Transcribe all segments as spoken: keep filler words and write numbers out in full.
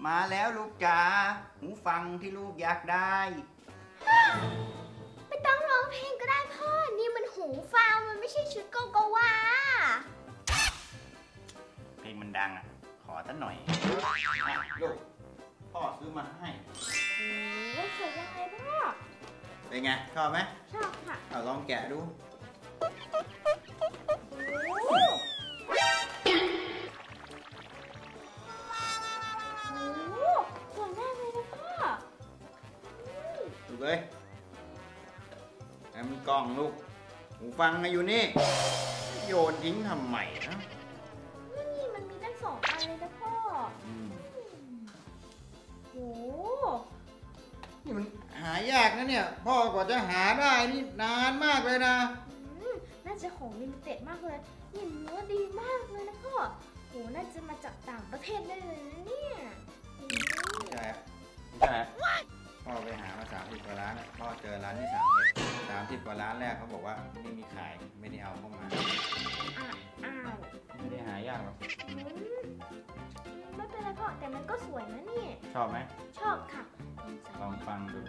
มาแล้วลูกจ๋าหูฟังที่ลูกอยากได้ไม่ต้องร้องเพลงก็ได้พ่อนี่มันหูฟังมันไม่ใช่ชุดโกโกวาเพลงมันดังอ่ะขอสักหน่อยลูกพ่อซื้อมาให้โอ้สวยยังไงพ่อเป็นไงชอบไหมชอบค่ะเอาลองแกะดูลูกเอ้ยแล้วมีกล้องลูกหูฟังอยู่นี่โยนทิ้งทำไมนะนี่มันมีตั้งสองอันเลยนะพ่อโอ้นี่มันหายากนะเนี่ยพ่อกว่าจะหาได้นี่นานมากเลยนะน่าจะของลิมิเต็ดมากเลยนี่เนื้อดีมากเลยนะพ่อโหน่าจะมาจากต่างประเทศได้เลยนะเนี่ยไม่ใช่ไม่ใช่พ่อไปหามาสามสิบกว่าร้านพ่อเจอร้านที่สามเอ็ดสามสิบกว่าร้านแรกเขาบอกว่าไม่มีขายไม่ได้เอาเข้ามาอ้าวไม่ได้หายากหรอกไม่เป็นไรพ่อแต่มันก็สวยนะนี่ชอบไหมชอบค่ะลองฟังดู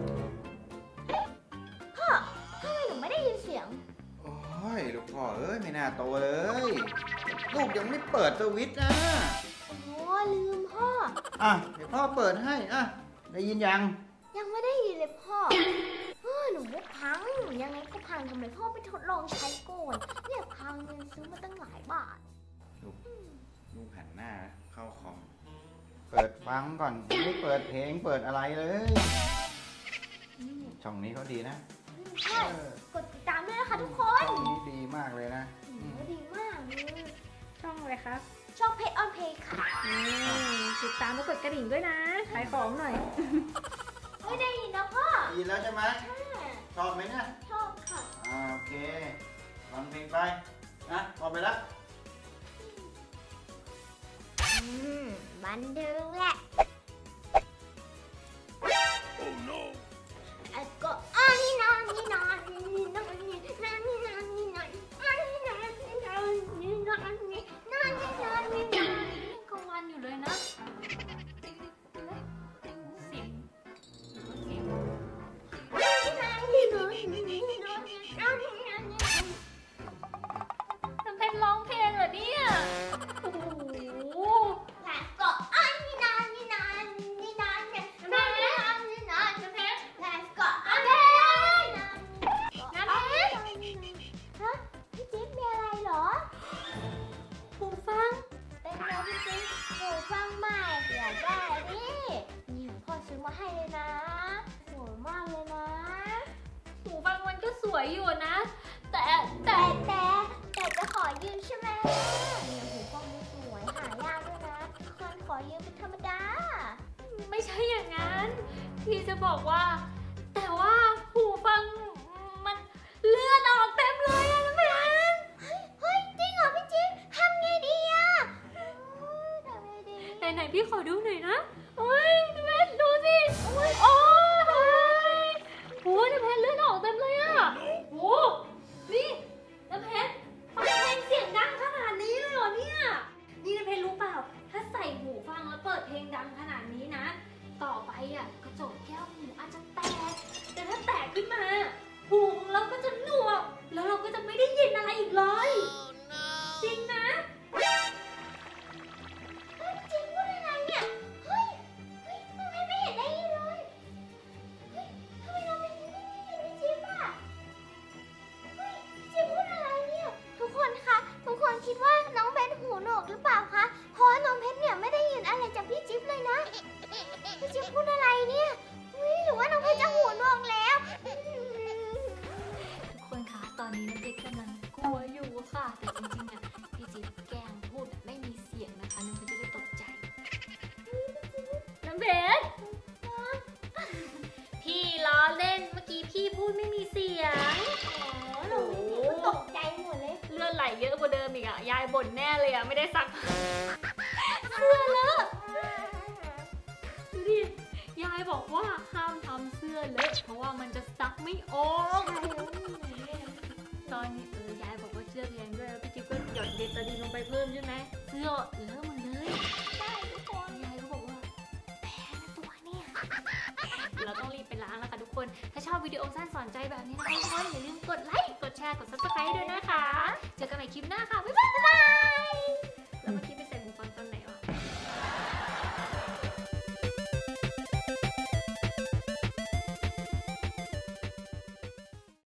พ่อทำไมหนูไม่ได้ยินเสียงโอ้ยลูกพ่อเอ้ยไม่น่าโตเลยลูกยังไม่เปิดสวิตช์นะโอ้ลืมพ่ออ่ะเดี๋ยวพ่อเปิดให้อ่ะได้ยินยังยังไม่ได้ยินเลยพ่อเออหนูว่าพังยังไงก็พังทำไมพ่อไปทดลองใช้ก่อนเนี่ยพังเงินซื้อมาตั้งหลายบาทลูกลูกหันหน้าเข้าคอมเปิดฟังก่อนไม่เปิดเพลงเปิดอะไรเลยช่องนี้เขาดีนะใช่กดติดตามด้วยนะคะทุกคนช่องนี้ดีมากเลยนะดีมากช่องอะไรครับช่องเพจออนเพจค่ะติดตามแล้วกดกระดิ่งด้วยนะขายของหน่อยไม่ได้ยินนะพ่อยินแล้วใช่ไหมชอบไหมเนี่ยชอบค่ะโอเคฟังเพลงไปนะพอไปแล้วบันเทิงแหละก็อันนี้นอนนี่นอนนี่นอนนี่นอนนี่นอนนี่นอนอันนี้นอนนี่นอนนี่นอนนี่นอนนี่นอนนี่นอนก็วันอยู่เลยนะเสียงเสียงนี่นอนนี่นอนนี่นอนนี่นอนนี่นอนทำเป็นร้องเพลงเหรอเนี่ยโอ้โหก็อันนี้นอนนี่นอนนี่นอนนี่นอนนี่นอนนี่นอนนี่นอนก็อันนี้นอนน้ำเพชรฮะพี่จิ๊บมีอะไรเหรอหูฟังเป็นไงพี่จิ๊บหูฟังใหม่อยากได้ดินี่พ่อซื้อมาให้เลยนะสวยมากเลยนะหูฟังมันก็สวยอยู่นะแต่แต่แต่แต่จะขอยืมใช่ไหมเนี่ยหูฟังมันสวยหายากด้วยนะคนขอยืมเป็นธรรมดาไม่ใช่อย่างนั้นพี่จะบอกว่าแต่ว่าหูฟังมันเลือดออกเต็มเลยอะน้ำเพชรเฮ้ยจริงเหรอพี่จิ๊บทำไงดีอะทำไงดีไหนๆพี่ขอดูหน่อยนะโอ้ยน้ำเพชรดูสิโอ้ยโอ้ยโอ้ยน้ำเพชรเลือดออกเต็มเลยอะโอ้นี่น้ำเพชรฟังเพลงเสียงดังขนาดนี้เลยเหรอเนี่ยนี่น้ำเพชรรู้เปล่าถ้าใส่หูฟังแล้วเปิดเพลงดังขนาดนี้นะต่อไปอ่ะกระจกแก้วหูอาจจะแตกแต่ถ้าแตกขึ้นมาหูของเราก็จะหนวกแล้วเราก็จะไม่ได้ยินอะไรอีกเลยจริงนะจริงพูดอะไรเนี่ยเฮ้ยเฮ้ยทำไมไม่เห็นได้ยินเลยเฮ้ยทำไมเราไม่ได้ยินพี่จิ๊บอ่ะเฮ้ยจิ๊บพูดอะไรเนี่ยทุกคนคะทุกคนคิดว่าน้องเพชรหูหนวกหรือเปล่าคะเพราะน้องเพชรเนี่ยไม่ได้ยินอะไรจากพี่จิ๊บเลยนะพี่จิ๊บพูดอะไรเนี่ยหรือว่าน้องเพชรจะหูหนวกแล้วทุกคนคะตอนนี้น้องเพชรกำลังกลัวอยู่ค่ะแต่จริงๆอ่ะพี่จิ๊บแกล้งพูดไม่มีเสียงนะคะน้องเพชรจะได้ตกใจน้องเพชรพี่ล้อเล่นเมื่อกี้พี่พูดไม่มีเสียงอ๋อหนูตกใจหมดเลยเลือดไหลเยอะกว่าเดิมอีกอ่ะยายบ่นแน่เลยอ่ะไม่ได้ซักเสื้อเลอะดูดิยายบอกว่าห้ามทำเสื้อเลอะเพราะว่ามันจะซักไม่ออกตอนนี้เออยายบอกว่าเชือกแรงด้วยแล้วพี่จิ๊บก็หยดเดตาดีนลงไปเพิ่มใช่ไหมเสื้อเลอะหมดเลยใช่ทุกคนยายก็บอกว่าอบวิดีโอสั้นสอนใจแบบนี้นะคะทุกคนอย่าลืมกดไลค์กดแชร์กด ซับสไครบ์ ด้วยนะคะเจอกันใหม่คลิปหน้าค่ะบ๊ายบาย